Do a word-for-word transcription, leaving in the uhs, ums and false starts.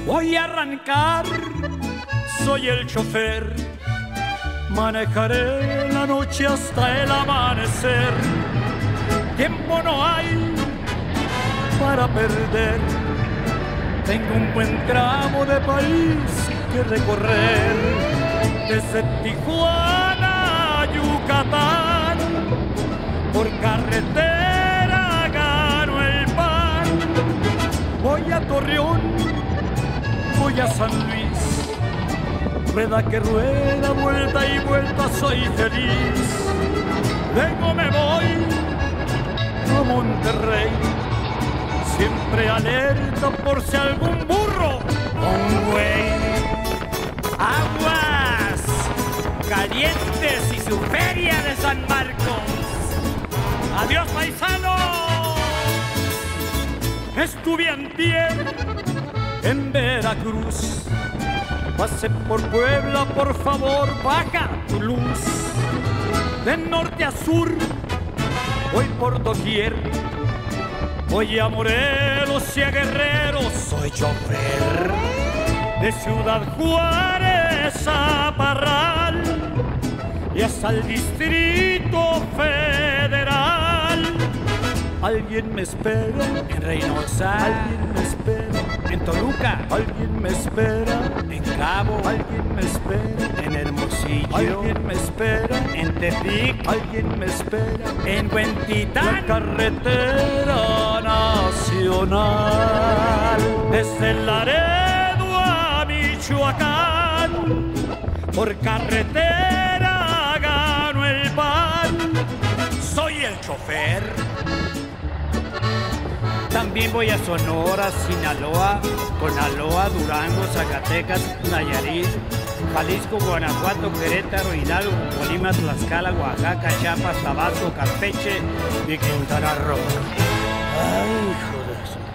Voy a arrancar, soy el chofer. Manejaré la noche hasta el amanecer. Tiempo no hay para perder. Tengo un buen tramo de país que recorrer. Desde Tijuana a Yucatán, por carretera gano el pan. Voy a Torreón, voy a San Luis. Rueda que rueda, vuelta y vuelta, soy feliz. Luego me voy a Monterrey, siempre alerta por si algún burro o un güey. Aguas Calientes y su feria de San Marcos. ¡Adiós, paisano! Estuve antier en Veracruz. Pasé por Puebla, por favor, baja tu luz. De norte a sur, voy por doquier. Voy a Morelos y a Guerrero, soy chofer. De Ciudad Juárez a Parral y hasta el Distrito Federal. Alguien me espera en Reynosa, alguien me espera en Toluca, alguien me espera en Cabo, alguien me espera en Hermosillo, alguien me espera en Tepic, alguien me espera en Huentitán. La carretera nacional desde Laredo a Michoacán, por carretera gano el pan. Soy el chofer. También voy a Sonora, Sinaloa, Conaloa, Durango, Zacatecas, Nayarit, Jalisco, Guanajuato, Querétaro, Hidalgo, Colima, Tlaxcala, Oaxaca, Chiapas, Tabasco, Campeche y Quintana Roo. Ay, hijo de su...